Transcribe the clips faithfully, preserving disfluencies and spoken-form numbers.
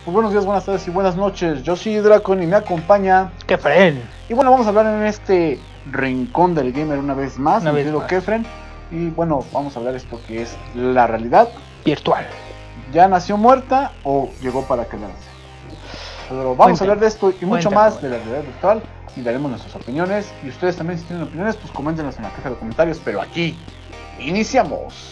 Pues buenos días, buenas tardes y buenas noches. Yo soy Dracon y me acompaña Kefren. Y bueno, vamos a hablar en este rincón del gamer una vez más, Una mi vez querido más. Kefren. Y bueno, vamos a hablar de esto que es la realidad Virtual. ¿Ya nació muerta o llegó para quedarse? Pero vamos Cuéntame. a hablar de esto y mucho Cuéntame, más bueno. de la realidad virtual y daremos nuestras opiniones. Y ustedes también, si tienen opiniones, pues coméntenlas en la caja de comentarios. Pero aquí iniciamos.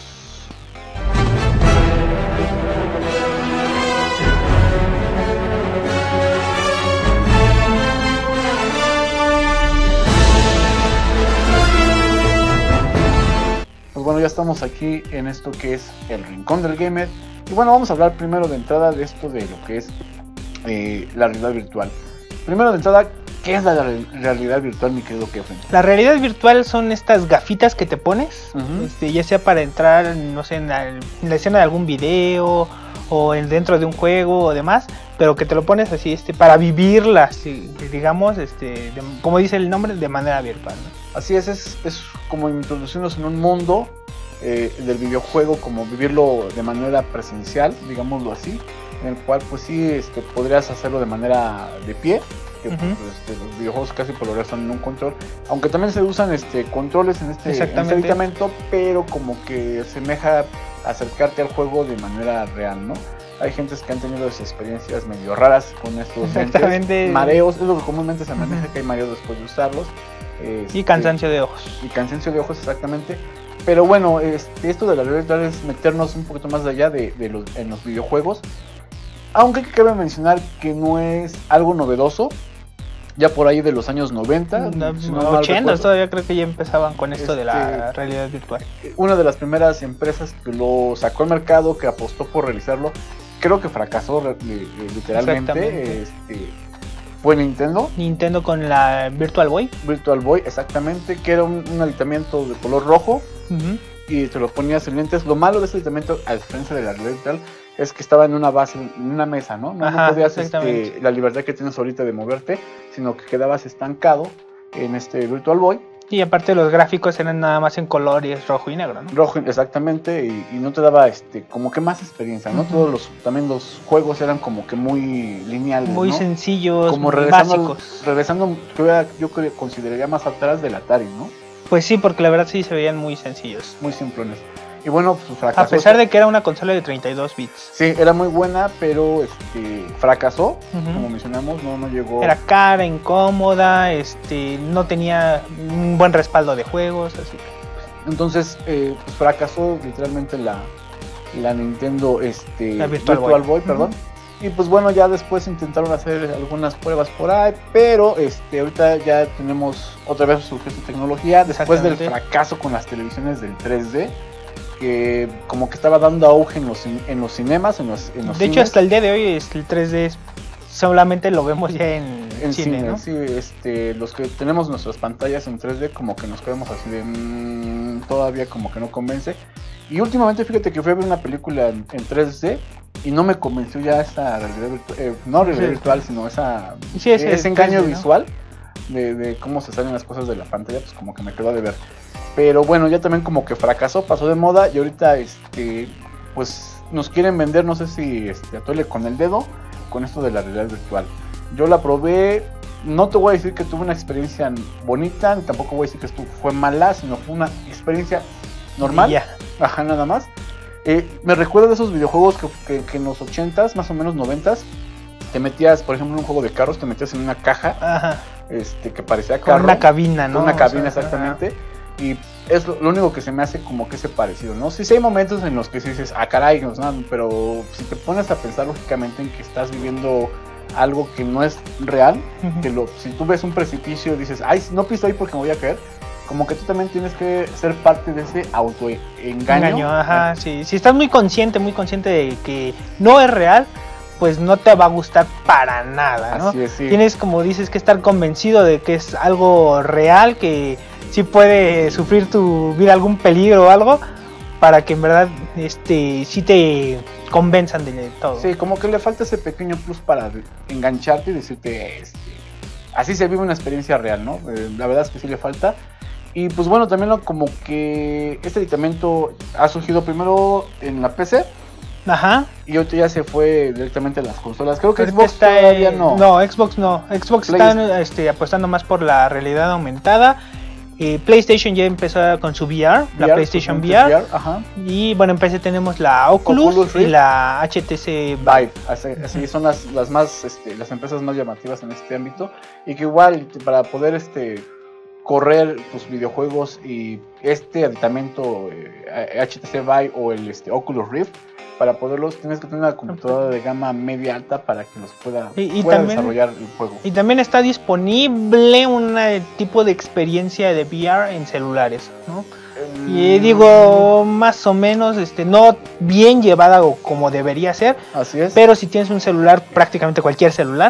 Pues bueno, ya estamos aquí en esto que es el rincón del gamer. Y bueno, vamos a hablar primero de entrada de esto de lo que es eh, la realidad virtual. Primero de entrada, ¿qué es la re- realidad virtual, mi querido Kefren? La realidad virtual son estas gafitas que te pones, Ujú. este, ya sea para entrar, no sé, en la, en la escena de algún video o en, dentro de un juego o demás, pero que te lo pones así, este, para vivirla, así, digamos, este, de- como dice el nombre, de manera virtual, ¿no? Así es, es, es como introducirnos en un mundo eh, del videojuego, como vivirlo de manera presencial, digámoslo así, en el cual pues sí este, podrías hacerlo de manera de pie, que pues, Ujú. este, los videojuegos casi por lo general son en un control, aunque también se usan este, controles en este, en este Exactamente. aditamento, pero como que semeja acercarte al juego de manera real, ¿no? Hay gentes que han tenido esas experiencias medio raras con estos Exactamente. lentes, mareos, es lo que comúnmente se maneja, Ujú. que hay mareos después de usarlos. Este, Y cansancio de ojos. y cansancio de ojos, exactamente. Pero bueno, este, esto de la realidad virtual es meternos un poquito más allá de, de los, en los videojuegos. Aunque cabe mencionar que no es algo novedoso. Ya por ahí de los años noventa, No, si no mal ochentas recuerdo, todavía creo que ya empezaban con esto de la Este- realidad virtual. una de las primeras empresas que lo sacó al mercado, que apostó por realizarlo, creo que fracasó re- li- literalmente. Exactamente. Este, fue Nintendo, Nintendo con la Virtual Boy. Virtual Boy, exactamente, que era un, un aditamento de color rojo. Ujú. Y te lo ponías en lentes. Lo malo de este aditamento, a diferencia de la realidad virtual, es que estaba en una base, en una mesa, ¿no? No, no Ajá, podías exactamente. este, la libertad que tienes ahorita de moverte, sino que quedabas estancado en este Virtual Boy, Y aparte los gráficos eran nada más en color y es rojo y negro, ¿no? rojo exactamente, y, y no te daba este como que más experiencia, ¿no? Ujú. Todos los, también los juegos eran como que muy lineales, Muy ¿no? sencillos, Como regresando, básicos. regresando yo, yo creo- consideraría más atrás del Atari, ¿no? Pues sí, porque la verdad sí se veían muy sencillos. Muy simplones. Y bueno, pues fracasó. A pesar de que era una consola de treinta y dos bits. Sí, era muy buena, pero este fracasó, Ujú. como mencionamos, no, no llegó. Era cara, incómoda, este, no tenía un buen respaldo de juegos, así que Entonces, eh, pues fracasó literalmente la, la Nintendo este, La Virtual Boy. Boy, perdón. Y pues bueno, ya después intentaron hacer algunas pruebas por ahí, pero este, ahorita ya tenemos otra vez surgió esta tecnología, después del Exactamente. fracaso con las televisiones del tres D, que como que estaba dando auge en los, cin- en los cinemas, en los, en los de hecho cines. hasta el día de hoy este, el tres D es- solamente lo vemos ya en, En cine, cine, ¿no? sí, este, los que tenemos nuestras pantallas en tres D como que nos quedamos así de mm, todavía como que no convence. Y últimamente fíjate que fui a ver una película en, en tres D y no me convenció ya esa realidad virtual, eh, no realidad Sí. virtual, sino esa Sí, ese ese engaño tres D, ¿no? visual de, de cómo se salen las cosas de la pantalla, pues como que me quedó de ver. Pero bueno, ya también como que fracasó, pasó de moda y ahorita este pues nos quieren vender, no sé si este atole con el dedo con esto de la realidad virtual. Yo la probé, no te voy a decir que tuve una experiencia bonita, ni tampoco voy a decir que esto fue mala, sino fue una experiencia normal, Y ya. ajá, nada más. Eh, me recuerda de esos videojuegos que, que, que en los ochentas, más o menos noventas, te metías, por ejemplo, en un juego de carros, te metías en una caja, Ajá. este, que parecía Con carro, una cabina, ¿no? con una O cabina sea, exactamente, y es lo, lo único que se me hace como que ese parecido, ¿no? Sí, sí hay momentos en los que sí dices, ah, caray, no, no, pero si te pones a pensar lógicamente en que estás viviendo algo que no es real, Ujú. que lo, si tú ves un precipicio y dices, ay, no piso ahí porque me voy a caer, como que tú también tienes que ser parte de ese autoengaño. Engaño, ajá, sí. Si estás muy consciente, muy consciente de que no es real, pues no te va a gustar para nada, ¿no? Así es, sí. Tienes, como dices, que estar convencido de que es algo real, que sí puede sufrir tu vida algún peligro o algo, para que en verdad este sí te convenzan de todo. Sí, como que le falta ese pequeño plus para de- engancharte y decirte, este, así se vive una experiencia real, ¿no? Eh, la verdad es que sí le falta. Y pues bueno, también lo- como que este aditamento ha surgido primero en la P C, Ajá. Y ahorita ya se fue directamente a las consolas. Creo que Ahorita Xbox está, todavía no. No, Xbox no. Xbox Play- está este, apostando más por la realidad aumentada. Eh, PlayStation ya empezó con su V R, la V R, PlayStation pues, V R. V R, ajá. Y bueno, en P C tenemos la Oculus, Oculus y Rift. la H T C Vive. Vive, así, así son las, las más este, las empresas más llamativas en este ámbito, y que igual para poder este correr tus videojuegos y este aditamento eh, H T C Vive o el este, Oculus Rift, para poderlos tienes que tener una computadora de gama media alta para que los pueda, Y- y pueda también- desarrollar el juego. Y también está disponible un tipo de experiencia de V R en celulares, ¿no? Y digo, más o menos, este, no bien llevada o como debería ser, Así es. pero si tienes un celular, prácticamente cualquier celular,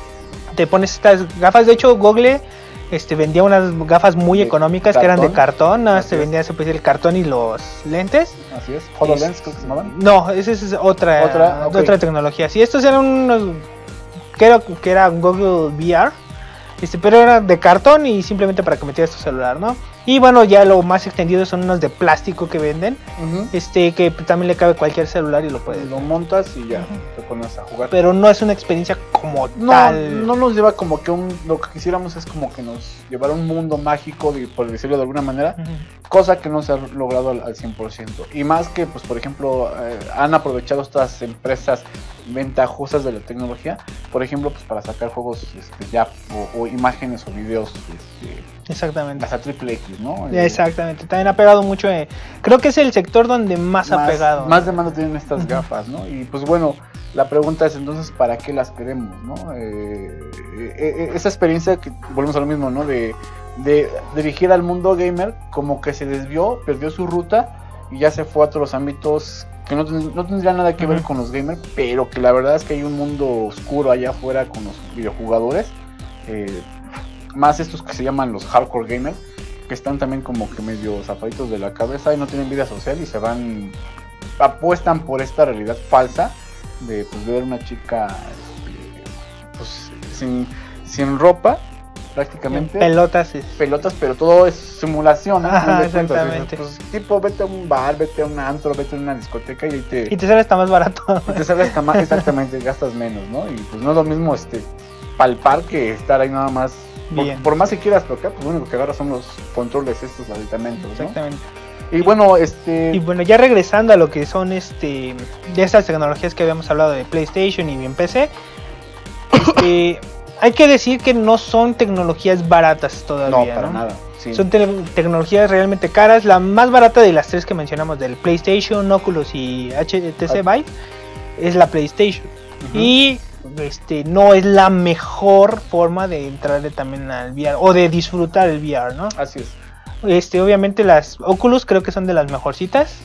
te pones estas gafas. De hecho, Google este, vendía unas gafas muy De económicas que eran de cartón. cartón, nada más Así te es. vendía pues, el cartón y los lentes. Así es. HoloLens, creo que se llamaban. No, esa es otra, Otra, ok. otra tecnología. Sí, estos eran unos, creo que era Google V R, este, pero era de cartón y simplemente para que metieras tu celular, ¿no? Y bueno, ya lo más extendido son unos de plástico que venden, Ujú. este, que también le cabe cualquier celular y lo puedes. Lo montas y ya Ujú. te pones a jugar. Pero no es una experiencia como No, tal. no nos lleva como que un, lo que quisiéramos es como que nos llevara a un mundo mágico, de- por decirlo de alguna manera, Ujú. cosa que no se ha logrado al, al cien por ciento. Y más que, pues por ejemplo, eh, han aprovechado estas empresas ventajosas de la tecnología, por ejemplo, pues para sacar juegos este, ya, o, o imágenes o videos, este, Exactamente. hasta triple X, ¿no? Eh, Exactamente. También ha pegado mucho. eh, Creo que es el sector donde más, ha pegado. Más demanda tienen estas Ujú. gafas, ¿no? Y pues bueno, la pregunta es entonces, ¿para qué las queremos, no? Eh, eh, eh, esa experiencia que volvemos a lo mismo, ¿no? De, de dirigir al mundo gamer, como que se desvió, perdió su ruta y ya se fue a otros ámbitos que no, ten- no tendría nada que ver Ujú. con los gamers, pero que la verdad es que hay un mundo oscuro allá afuera con los videojugadores, eh, más estos que se llaman los hardcore gamers, que están también como que medio zafaditos de la cabeza y no tienen vida social y se van, apuestan por esta realidad falsa de pues, ver una chica este, pues, sin, sin ropa prácticamente, Pelotas. es- pelotas, pero todo es simulación, ¿no? Ajá, Al final de cuentas, exactamente. pues, tipo, vete a un bar, vete a un antro, vete a una discoteca y ahí te, Y te sale hasta más barato. y te sale hasta más, exactamente, gastas menos, ¿no? Y pues no es lo mismo este palpar que estar ahí nada más. Por, Bien. por más que quieras tocar, pues lo único que agarras son los controles estos aditamentos, ¿no? Exactamente. Y bueno, este Y bueno, ya regresando a lo que son este de estas tecnologías que habíamos hablado de PlayStation y bien P C, este, hay que decir que no son tecnologías baratas no, todavía, para ¿no? nada. Sí. Son te- tecnologías realmente caras. La más barata de las tres que mencionamos, del PlayStation, Oculus y H T C Vive, es la PlayStation. Ujú. Y este no es la mejor forma de entrarle también al V R o de disfrutar el V R, ¿no? Así es. Este, obviamente las Oculus creo que son de las mejorcitas.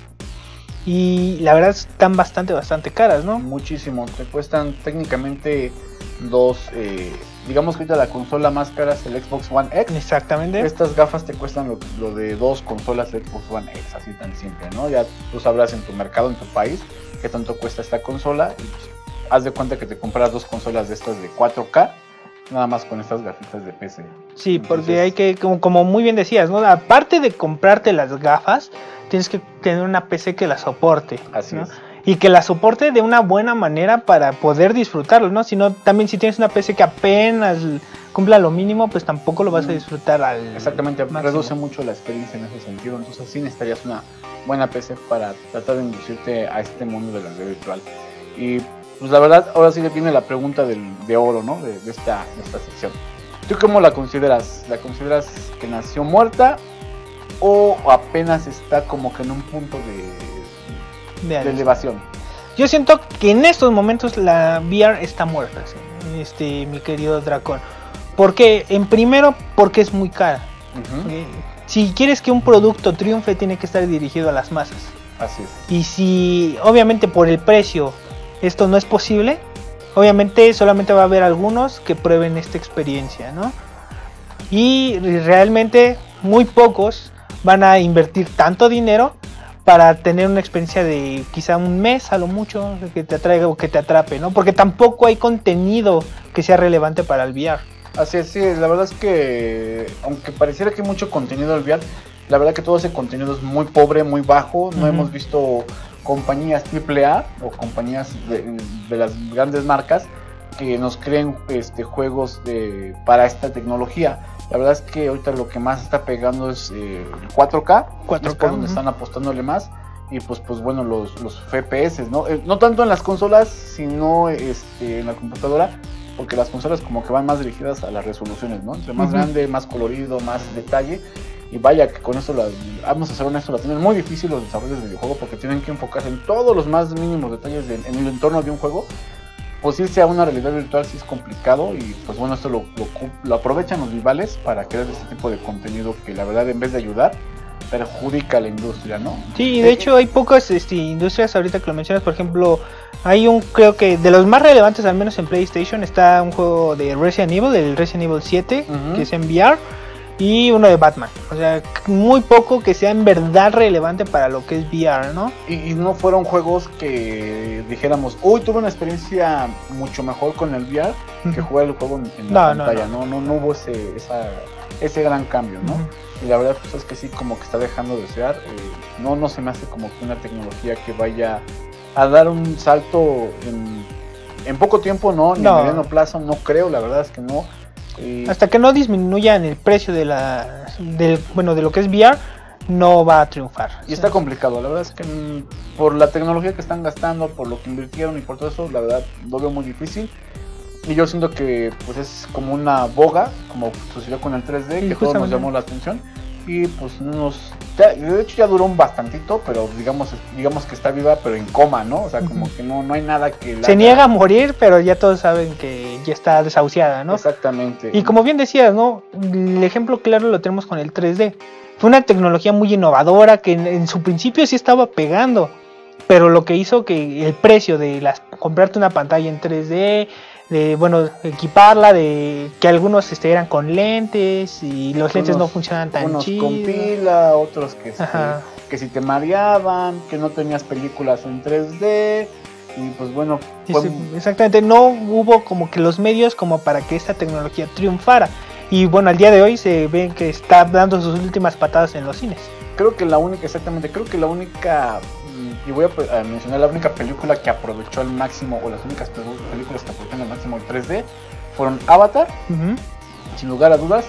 Y la verdad están bastante, bastante caras, ¿no? Muchísimo. Te cuestan técnicamente dos. Eh, digamos que ahorita la consola más cara es el Xbox One X. Exactamente. Estas gafas te cuestan lo, lo de dos consolas de Xbox One X, así tan simple, ¿no? Ya tú sabrás en tu mercado, en tu país, qué tanto cuesta esta consola. Y pues, haz de cuenta que te compras dos consolas de estas de cuatro K, nada más con estas gafitas de P C. Sí, porque Entonces- hay que, como, como muy bien decías, ¿no? Aparte de comprarte las gafas, tienes que tener una P C que las soporte. Así ¿no? es. Y que la soporte de una buena manera para poder disfrutarlo, ¿no? Si no, también si tienes una P C que apenas cumpla lo mínimo, pues tampoco lo vas a disfrutar al Exactamente, máximo. reduce mucho la experiencia en ese sentido. Entonces sí necesitarías una buena P C para tratar de inducirte a este mundo de la realidad virtual. Y pues la verdad, ahora sí que viene la pregunta del, de oro, ¿no? De, de esta, de esta sección. ¿Tú cómo la consideras? ¿La consideras que nació muerta o apenas está como que en un punto de, De de ahí. elevación? Yo siento que en estos momentos la V R está muerta, sí, este, mi querido Dracón. Porque, en primero, porque es muy cara. Ujú. Eh, Si quieres que un producto triunfe, tiene que estar dirigido a las masas. Así es. Y si, obviamente, por el precio esto no es posible, obviamente solamente va a haber algunos que prueben esta experiencia, ¿no? Y realmente muy pocos van a invertir tanto dinero para tener una experiencia de quizá un mes a lo mucho que te atraiga o que te atrape, ¿no? Porque tampoco hay contenido que sea relevante para el V R. Así es, sí, la verdad es que aunque pareciera que hay mucho contenido al V R, la verdad que todo ese contenido es muy pobre, muy bajo, no Ujú. hemos visto compañías triple A o compañías de, de las grandes marcas que nos creen este, juegos de, para esta tecnología. La verdad es que ahorita lo que más está pegando es eh, el cuatro K, cuatro K, es por donde uh-huh. están apostándole más. Y pues, pues bueno, los, los F P S, ¿no? Eh, no tanto en las consolas, sino este, en la computadora, porque las consolas como que van más dirigidas a las resoluciones, ¿no? Entre más uh-huh. grande, más colorido, más detalle. Y vaya que con esto, las, vamos a ser honestos, la tienen muy difícil los desarrolladores de videojuegos, porque tienen que enfocarse en todos los más mínimos detalles de, en el entorno de un juego. Pues irse a una realidad virtual sí es complicado, y pues bueno, esto lo, lo, lo aprovechan los rivales para crear este tipo de contenido que la verdad, en vez de ayudar, perjudica a la industria, ¿no? Sí, de hecho hay pocas este, industrias ahorita que lo mencionas. Por ejemplo, hay un, creo que de los más relevantes, al menos en PlayStation, está un juego de Resident Evil, el Resident Evil siete, uh-huh. que es en V R, y uno de Batman. O sea, muy poco que sea en verdad relevante para lo que es V R, ¿no? Y, y no fueron juegos que dijéramos, uy, tuve una experiencia mucho mejor con el V R uh-huh. que jugar el juego en, en la no, pantalla, no, no, no, no hubo ese, esa, ese gran cambio, ¿no? Uh-huh. Y la verdad pues, es que sí, como que está dejando de desear. Eh, no, no se me hace como que una tecnología que vaya a dar un salto en, en poco tiempo, no, ni no. en mediano plazo, no creo, la verdad es que no. Eh, Hasta que no disminuyan el precio de la, del, bueno, de lo que es V R, no va a triunfar. Y está complicado, la verdad es que m, por la tecnología que están gastando, por lo que invirtieron y por todo eso, la verdad lo veo muy difícil. Y yo siento que pues es como una boga, como sucedió con el tres D, sí, que todos nos llamó la atención. Y pues nos, ya, de hecho ya duró un bastantito, pero digamos digamos que está viva, pero en coma, ¿no? O sea, como uh-huh. que no, no hay nada que... La Se haga. Niega a morir, pero ya todos saben que ya está desahuciada, ¿no? Exactamente. Y como bien decías, ¿no? El ejemplo claro lo tenemos con el tres D. Fue una tecnología muy innovadora que en, en su principio sí estaba pegando, pero lo que hizo que el precio de las comprarte una pantalla en tres D, de bueno, equiparla, de que algunos este, eran con lentes y los unos, lentes no funcionaban tan unos chido. Con pila, otros que, este, que si te mareaban, que no tenías películas en tres D. Y pues bueno, fue... sí, exactamente, no hubo como que los medios como para que esta tecnología triunfara. Y bueno, al día de hoy se ve que está dando sus últimas patadas en los cines. Creo que la única, exactamente, creo que la única, y voy a mencionar la única película que aprovechó al máximo, o las únicas películas que aprovecharon al máximo el tres D, fueron Avatar, uh-huh. sin lugar a dudas,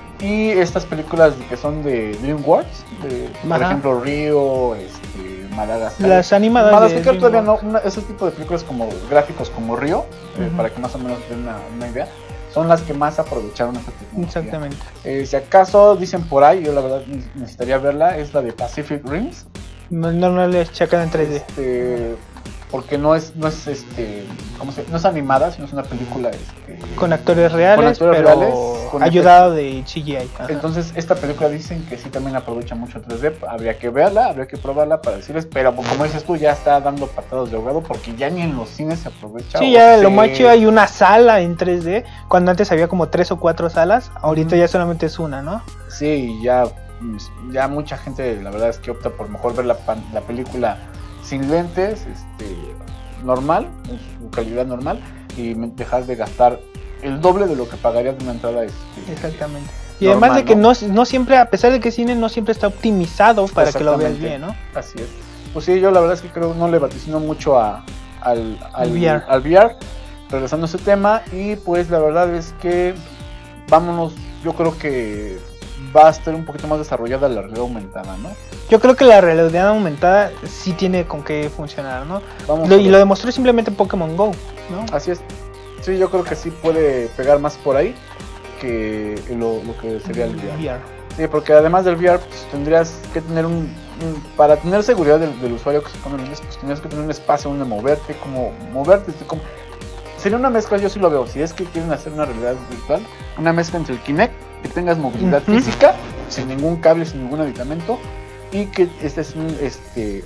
y estas películas que son de DreamWorks, de, por ejemplo Río, este, Madagascar. Las animadas Madagascar de todavía no, una, ese tipo de películas como gráficos como Río, uh-huh. eh, para que más o menos den una, una idea. Son las que más aprovecharon esta tecnología. Exactamente. Eh, si acaso dicen por ahí, yo la verdad necesitaría verla, es la de Pacific Rims. No, no, no le checan en tres D. Este, porque no es, no es este, ¿cómo se, no es animada, sino es una película este, con actores reales, con actores pero reales, con ayudado efectos. De C G I. Ajá. Entonces esta película dicen que sí también aprovecha mucho tres D, habría que verla, habría que probarla para decirles, pero como dices tú, ya está dando patadas de ahogado porque ya ni en los cines se aprovecha. Sí, ya se... lo más chido hay una sala en tres D, cuando antes había como tres o cuatro salas, ahorita mm. ya solamente es una, ¿no? Sí, ya, ya mucha gente la verdad es que opta por mejor ver la, la película sin lentes, este, normal, en su calidad normal, y dejar de gastar el doble de lo que pagarías de una entrada. Este, Exactamente. Y normal, además de que ¿no? No, no siempre, a pesar de que cine no siempre está optimizado para que lo veas bien, ¿no? Así es. Pues sí, yo la verdad es que creo no le vaticino mucho a, al, al, V R. al V R, regresando a ese tema, y pues la verdad es que vámonos, yo creo que va a estar un poquito más desarrollada la realidad aumentada, ¿no? Yo creo que la realidad aumentada sí tiene con qué funcionar, ¿no? Vamos lo, y lo demostró simplemente Pokémon Go, ¿no? Así es. Sí, yo creo que sí puede pegar más por ahí que lo, lo que sería el V R. V R. Sí, porque además del V R pues, tendrías que tener un, un... Para tener seguridad del, del usuario que se pone en inglés, pues tendrías que tener un espacio donde moverte, como moverte, como... Sería una mezcla, yo sí lo veo, si es que quieren hacer una realidad virtual, una mezcla entre el Kinect, que tengas movilidad uh-huh. física, sin ningún cable, sin ningún aditamento, y que estés en, este,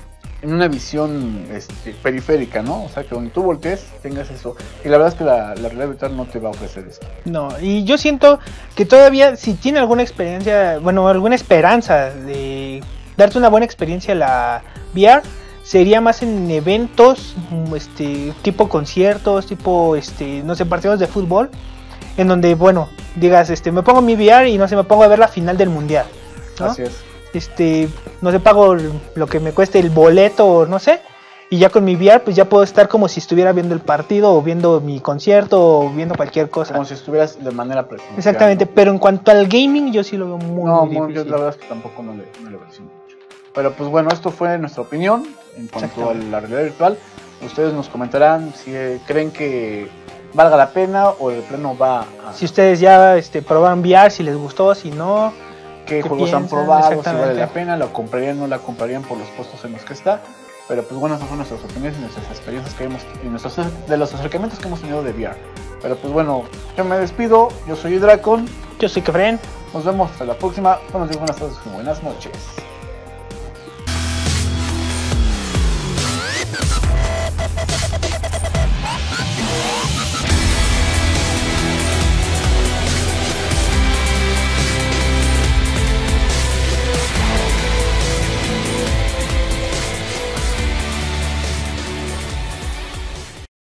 en una visión este, periférica, ¿no? O sea, que donde tú voltees tengas eso. Y la verdad es que la, la realidad virtual no te va a ofrecer eso. No, y yo siento que todavía, si tiene alguna experiencia, bueno, alguna esperanza de darte una buena experiencia la V R, sería más en eventos, este, tipo conciertos, tipo, este, no sé, partidos de fútbol, en donde, bueno, digas, este, me pongo mi V R y no sé, me pongo a ver la final del mundial, ¿no? Así es. este, no sé, pago lo que me cueste el boleto o no sé, y ya con mi V R pues ya puedo estar como si estuviera viendo el partido o viendo mi concierto o viendo cualquier cosa. Como si estuvieras de manera presencial. Exactamente, ¿no? Pero en cuanto al gaming yo sí lo veo muy, no, muy muy, difícil. yo la verdad es que tampoco no le, no le veo mucho. Pero pues bueno, esto fue nuestra opinión en cuanto a la realidad virtual. Ustedes nos comentarán si eh, creen que valga la pena o de plano va a... Si ustedes ya este, probaron V R, si les gustó, si no... ¿Qué, ¿Qué juegos piensan? Han probado? Si vale la pena, ¿la comprarían o no la comprarían por los puestos en los que está? Pero pues bueno, esas son nuestras opiniones y nuestras experiencias que hemos... Y nuestros, de los acercamientos que hemos tenido de V R. Pero pues bueno, yo me despido. Yo soy Dracon. Yo soy Kefren. Nos vemos hasta la próxima. Buenos días, buenas tardes y buenas noches.